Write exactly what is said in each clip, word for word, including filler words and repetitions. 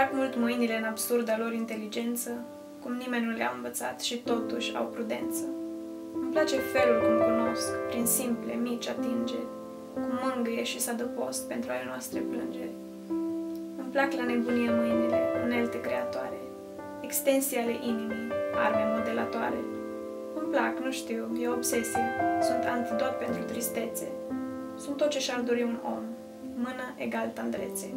plac mult mâinile în absurda lor inteligență, cum nimeni nu le-a învățat și totuși au prudență. Îmi place felul cum cunosc, prin simple, mici atingeri, cum mângâie și s-adăpost pentru ale noastre plângeri. Îmi plac la nebunie mâinile, unelte creatoare, extensii ale inimii, arme modelatoare. Îmi plac, nu știu, e o obsesie, sunt antidot pentru tristețe. Sunt tot ce și-ar dori un om, mână egal tandrețe.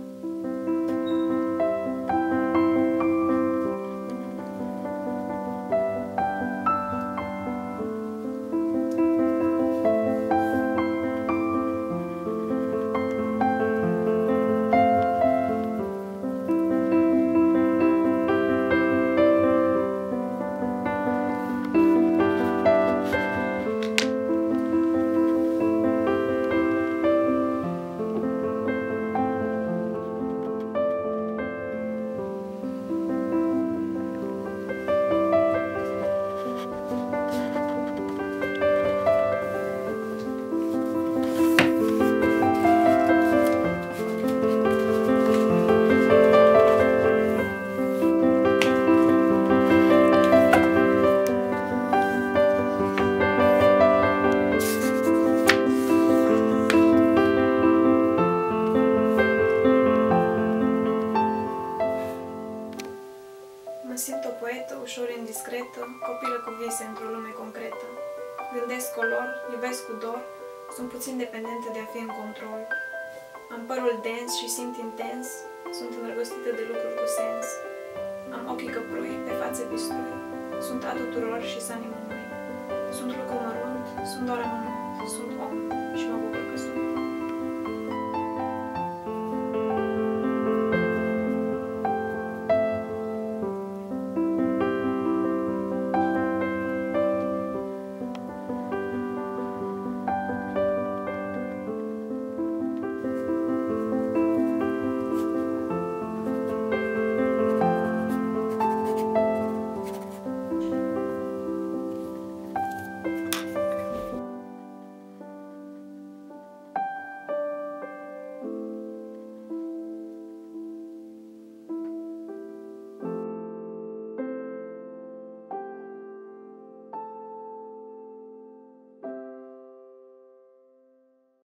Mă simt o poetă ușor indiscretă, copilă cu vise într-o lume concretă. Gândesc color, iubesc cu dor, sunt puțin dependentă de a fi în control. Am părul dens și simt intens, sunt îndrăgostită de lucruri cu sens. Am ochii căprui, pe față bisturi, sunt a tuturor și s-a nimănui. Sunt lucru mărunt, sunt doar amănunt, sunt om.